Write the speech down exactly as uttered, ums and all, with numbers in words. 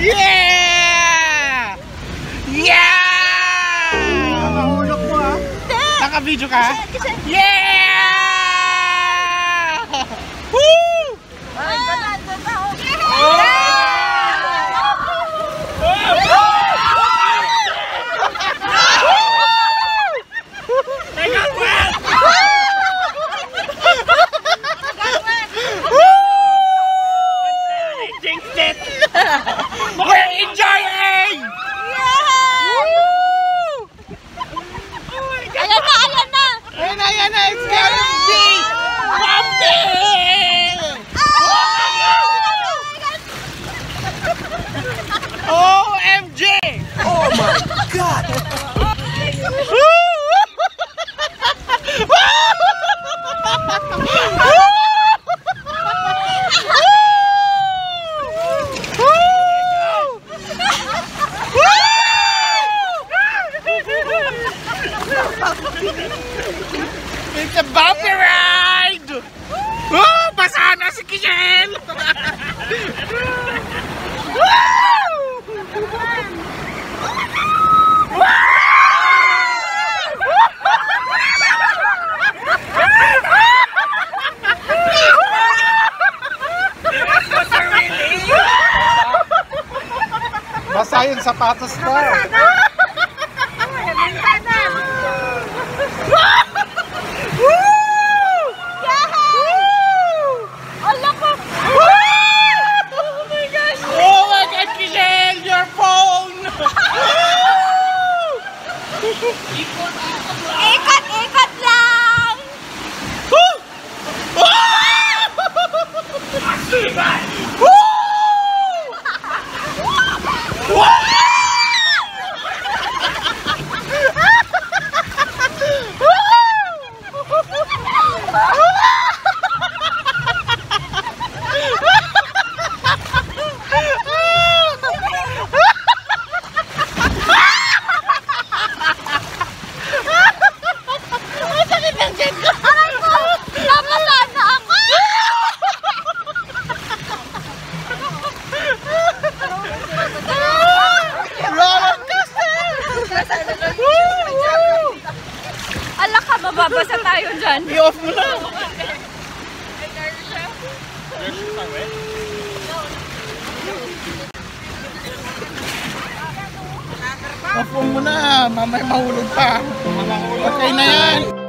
Yeah! Yeah! Nakahulog mo ha? Naka-video ka? Yeah! Woo! Ay, ganun, totoo. We're enjoying! Ayan na, ayan na! Ayan na, ayan na! It's getting big! Pumping! O M G! Oh my God! It's a bumpy ride! Oh, basa na si Kishel! Basa yung sapatos ko. Ikat, ikat lang! Woo! Mababasa tayo dyan. I-off mo na. Off mo na. Mamay mahulog pa. Okay na yan.